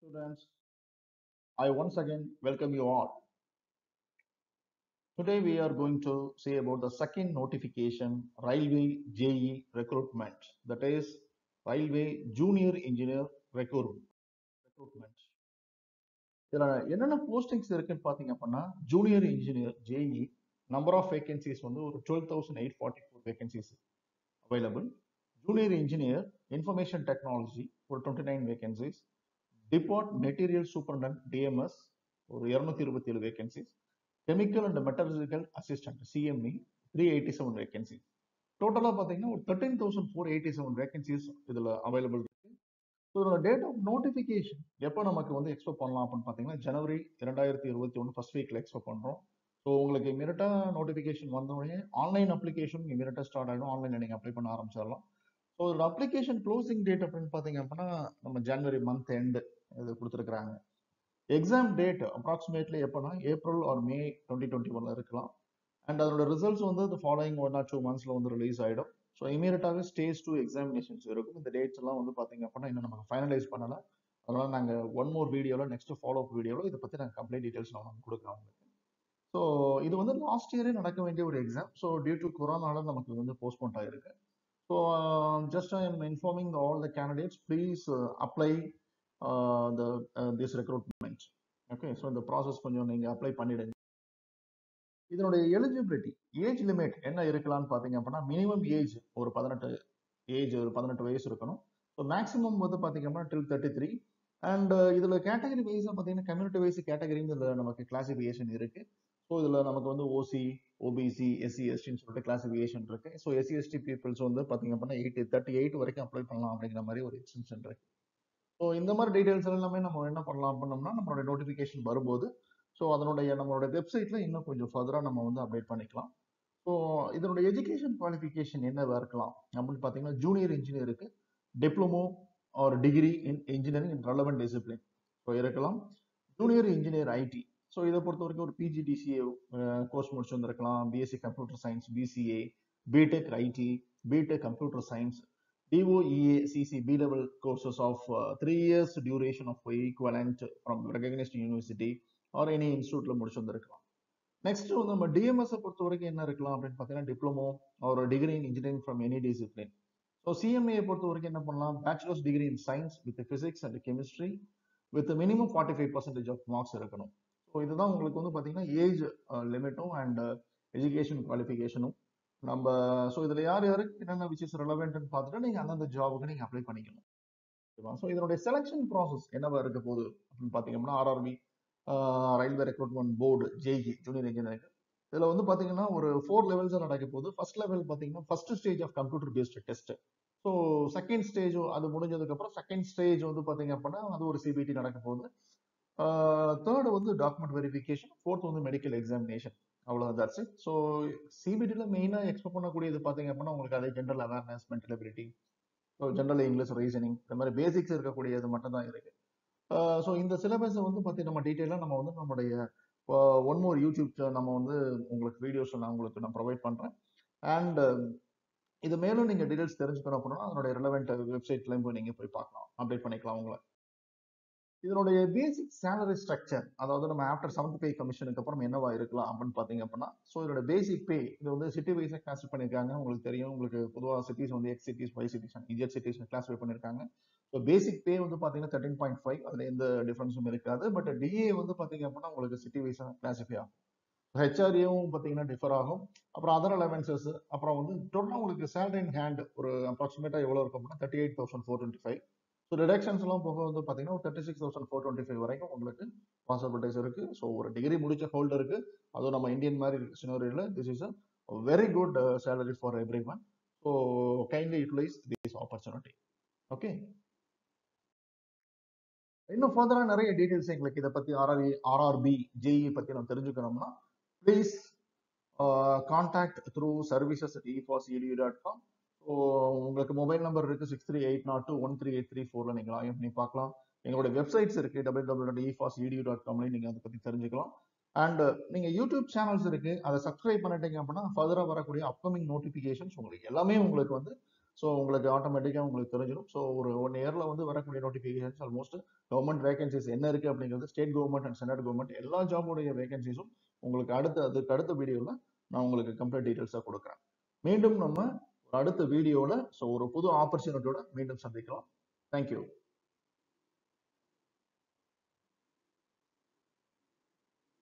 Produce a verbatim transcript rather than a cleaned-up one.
Students, I once again welcome you all. Today we are going to see about the second notification, Railway J E recruitment. That is Railway Junior Engineer recruit- recruitment. இதுல என்னென்ன postings இருக்குன்னு பாத்தீங்க அப்படின்னா junior engineer JE number of vacancies வந்து ஒரு twelve thousand eight forty four vacancies available. Junior engineer information technology ஒரு twenty nine vacancies. Depot material superintendent DMS ஒரு இருநூத்தி இருபத்தி ஏழு vacancies. Chemical and metallurgical assistant CME three eighty seven vacancies. டோட்டலாக பார்த்தீங்கன்னா ஒரு thirteen thousand four eighty seven vacancies இதில் available இருக்கு. ஸோ இதோட டேட் ஆஃப் நோட்டிஃபிகேஷன் எப்போ நமக்கு வந்து எக்ஸ்பெக்ட் பண்ணலாம் அப்படின்னு பார்த்தீங்கன்னா ஜனவரி இரண்டாயிரத்தி இருபத்தி ஒன்று ஃபர்ஸ்ட் வீக்ல எக்ஸ்பெக்ட் பண்ணுறோம். ஸோ உங்களுக்கு இமீடியட்டாக நோட்டிஃபிகேஷன் வந்தோடனே ஆன்லைன் அப்ளிகேஷன் இமீடியட்டாக ஸ்டார்ட் ஆகிடும். ஆன்லைனில் நீங்கள் அப்ளை பண்ண ஆரம்பிச்சிடலாம். ஸோ இதோட அப்ளிகேஷன் க்ளோசிங் டேட் அப்படின்னு பார்த்தீங்க அப்படின்னா நம்ம ஜனவரி மந்த் எண்டு இது கொடுத்துருக்குறாங்க. எக்ஸாம் டேட் அப்ராக்சிமேட்லி எப்போனா April or May twenty twenty ஒன்ல இருக்கலாம். அண்ட் அதோட ரிசல்ட்ஸ் வந்து இந்த ஃபாலோயிங் ஒன் ஆர் டூ மந்த்ஸ்ல வந்து ரிலீஸ் ஆகிடும். ஸோ இமீடியட்டாகவே ஸ்டேஜ் டூ எக்ஸாமினேஷன்ஸ் இருக்கும். இந்த டேட்ஸ் எல்லாம் வந்து பார்த்தீங்க அப்படின்னா இன்னும் நம்ம ஃபைனலைஸ் பண்ணல. அதனால நாங்கள் ஒன் மோர் வீடியோவில் நெக்ஸ்ட் ஃபாலோ அப் வீடியோவில் இதை பற்றி நாங்கள் கம்ப்ளீட் டீடைல்ஸ் நான் கொடுக்குறோம் உங்களுக்கு. ஸோ இது வந்து லாஸ்ட் இயரே நடக்க வேண்டிய ஒரு எக்ஸாம். ஸோ டியூ டு கொரோனால நமக்கு வந்து போஸ்ட்போன் ஆயிருக்கு. So just I am informing all the candidates please apply the this recruitment. Okay, so இந்த ப்ராசஸ் கொஞ்சம் நீங்கள் அப்ளை பண்ணிடுங்க. இதனுடைய எலிஜிபிலிட்டி ஏஜ் லிமிட் என்ன இருக்கலாம்னு பார்த்தீங்க அப்படின்னா மினிமம் ஏஜ் ஒரு பதினெட்டு ஏஜ் ஒரு பதினெட்டு வயசு இருக்கணும். ஸோ மேக்ஸிமம் வந்து பார்த்தீங்க அப்படின்னா டில் தேர்ட்டி த்ரீ. அண்ட் இதில் கேட்டகரி வைஸாக பார்த்தீங்கன்னா கம்யூனிட்டி வைஸ் கேட்டகரின்னு இதில் நமக்கு கிளாசிஃபிகேஷன் இருக்கு. ஸோ இதில் நமக்கு வந்து ஓசி, ஓபிசி, எஸ்சி, எஸ்டின்னு சொல்லிட்டு கிளாசிஃபிகேஷன் இருக்கு. ஸோ எஸ்சி எஸ்டி பீப்புள்ஸ் வந்து பார்த்தீங்க அப்படின்னா எயிட்டி தேர்ட்டி எயிட் வரைக்கும் அப்ளை பண்ணலாம் அப்படிங்கிற மாதிரி ஒரு எக்ஸ்டென்ஷன் இருக்கு. ஸோ இந்த மாதிரி டீடைல்ஸ் எல்லாமே நம்ம என்ன பண்ணலாம் பண்ணோம்னா நம்மளோட நோட்டிஃபிகேஷன் வரும்போது ஸோ அதனுடைய நம்மளோட வெப்சைட்ல இன்னும் கொஞ்சம் ஃபர்தராக நம்ம வந்து அப்டேட் பண்ணிக்கலாம். ஸோ இதனுடைய எஜுகேஷன் குவாலிஃபிகேஷன் என்னவா இருக்கலாம் அப்படின்னு பார்த்தீங்கன்னா ஜூனியர் இன்ஜினியருக்கு diploma or degree in engineering in relevant discipline so இருக்கலாம். ஜூனியர் இன்ஜினியர் ஐடி ஸோ இதை பொறுத்த வரைக்கும் ஒரு பிஜிடிசிஏ கோர்ஸ் முடிச்சு வந்திருக்கலாம். BSc computer science, BCA, BTech IT, BTech computer science, DOEA CC B level courses of three years duration of equivalent from recognised university or any இன்ஸ்டியூட்ல முடிச்சு வந்திருக்கலாம். Next வந்து நம்ம டிஎம்எஸ் பொறுத்த வரைக்கும் என்ன இருக்கலாம் அப்படின்னு பார்த்தீங்கன்னா டிப்ளமோ ஒரு degree in engineering from any discipline. So CMA பொறுத்த வரைக்கும் என்ன பண்ணலாம் bachelors degree in science with physics and chemistry with minimum forty five percentage of marks இருக்கணும். ஸோ இதுதான் உங்களுக்கு வந்து பார்த்தீங்கன்னா ஏஜ் லிமிட்டும் அண்ட் எஜுகேஷன் குவாலிஃபிகேஷனும் நம்ம. ஸோ இதில் யார் யாருக்கு என்னென்ன விச் இஸ் ரெலவெண்ட்னு பார்த்துட்டு நீங்கள் அந்தந்த ஜாபுக்கு நீங்கள் அப்ளை பண்ணிக்கணும். ஸோ இதனுடைய செலெக்ஷன் ப்ராசஸ் என்னவா இருக்க போகுது அப்படின்னு பார்த்தீங்கன்னா RRB railway recruitment board JE junior engineering இதில் வந்து பார்த்தீங்கன்னா ஒரு ஃபோர் லெவல்ஸ் நடக்க போகுது. ஃபர்ஸ்ட் லெவல் பார்த்தீங்கன்னா first stage of computer based test. So second stage அது முடிஞ்சதுக்கப்புறம் செகண்ட் ஸ்டேஜ் வந்து பார்த்தீங்க அப்படின்னா அது ஒரு சிபிடி நடக்க போகுது. தேர்டு வந்து டாக்குமெண்ட் வெரிஃபிகேஷன், ஃபோர்த் வந்து மெடிக்கல் எக்ஸாமினேஷன். அவ்வளோதான், தட்ஸ் இட். ஸோ சிபிடியில் மெயினாக எக்ஸ்பெக்ட் பண்ணக்கூடியது பார்த்தீங்க அப்படின்னா உங்களுக்கு அதே general awareness, mental ability, so general English, reasoning, இந்த மாதிரி பேசிக்ஸ் இருக்கக்கூடியது மட்டும் தான் இருக்கு. ஸோ இந்த சிலபஸை வந்து பற்றி நம்ம டீட்டெயிலாக நம்ம வந்து நம்மளுடைய ஒன் மோர் யூடியூப் நம்ம வந்து உங்களுக்கு வீடியோஸ் நான் உங்களுக்கு நான் ப்ரொவைட் பண்ணுறேன். அண்ட் இது மேலும் நீங்கள் டீடைல்ஸ் தெரிஞ்சுக்கணும் அப்படின்னா அதனுடைய ரிலவெண்ட் வெப்சைட்லையும் போய் நீங்கள் போய் பார்க்கலாம், அப்டேட் பண்ணிக்கலாம் உங்களை. இதனுடைய பேசிக் சேலரி ஸ்ட்ரக்சர் அதாவது நம்ம ஆஃப்டர் செவன்த் பே கமிஷனுக்கு அப்புறம் என்னவா இருக்கலாம் அப்படின்னு பார்த்தீங்க அப்படின்னா ஸோ இதோட பேசிக் பே இது வந்து சிட்டி வைஸாக கிளாஸிஃபை பண்ணியிருக்காங்க. உங்களுக்கு தெரியும், உங்களுக்கு பொதுவாக சிட்டிஸ் வந்து X cities, Y cities, Z cities classify பண்ணியிருக்காங்க. ஸோ பேசிக் பே வந்து பார்த்தீங்கன்னா தேர்ட்டின் பாயிண்ட் ஃபைவ் அதில் எந்த டிஃபரன்ஸும் இருக்காது. பட் டிஏ வந்து பார்த்தீங்க அப்படின்னா உங்களுக்கு சிட்டி வைஸாக கிளாஸிஃபை ஆகும். ஹெச்ஆர்ஏவும் பார்த்தீங்கன்னா டிஃபர் ஆகும். அப்புறம் அதர் அலவன்சஸ் அப்புறம் வந்து டோட்டலாக உங்களுக்கு சேலரி இன் ஹேண்ட் ஒரு அப்ராக்சிமேட்டாக எவ்வளோ இருக்கும் அப்படின்னா thirty eight thousand four twenty five. So reductions எல்லாம் போக வந்து பார்த்தீங்கன்னா ஒரு thirty six thousand four twenty five வரைக்கும் உங்களுக்கு பாசிபிலிட்டிஸ் இருக்கு. ஸோ ஒரு டிகிரி முடிச்ச ஹோல்டருக்கு அதுவும் நம்ம இந்தியன் மாதிரி சினோரியில் this is a very good salary for every one. So kindly utilise this opportunity. Okay, இன்னும் ஃபர்தராக நிறைய டீடைல்ஸ் எங்களுக்கு இதை பற்றி ஆர்ஆர்இ ஆர்ஆர்பி ஜேஇ பற்றி நம்ம தெரிஞ்சுக்கணும்னா please contact through services at E fas E T U dot com. So உங்களுக்கு மொபைல் நம்பர் இருக்கு six three eight nought two one three eight three ஃபோர்ல நீங்க லாகின் பண்ணி பார்க்கலாம். எங்களுடைய வெப்சைட்ஸ் இருக்கு W W W dot E fas E T U dot காம்லையும் நீங்க அதை பத்தி தெரிஞ்சுக்கலாம். அண்ட் நீங்க யூடியூப் சேனல்ஸ் இருக்கு, அதை சப்ஸ்கிரைப் பண்ணிட்டீங்க அப்படின்னா ஃபர்தரா வரக்கூடிய அப்கமிங் நோட்டிபிகேஷன்ஸ் உங்களுக்கு எல்லாமே உங்களுக்கு வந்து ஸோ உங்களுக்கு ஆட்டோமேட்டிக்காக உங்களுக்கு தெரிஞ்சிடும். ஸோ ஒரு ஒன் இயரில் வந்து வரக்கூடிய நோட்டிஃபிகேஷன்ஸ் ஆல்மோஸ்ட் கவர்மெண்ட் வேகன்சிஸ் என்ன இருக்குது அப்படிங்கிறது, state government and central government எல்லா ஜாபுடைய வேகன்சிஸும் உங்களுக்கு அடுத்த அதுக்கு அடுத்த வீடியோவில் நான் உங்களுக்கு கம்ப்ளீட் டீட்டெயில்ஸாக கொடுக்குறேன். மீண்டும் நம்ம அடுத்த வீடியோவில் ஸோ ஒரு புது ஆப்பர்ச்சுனிட்டியோட மீண்டும் சந்திக்கலாம். தேங்க்யூ.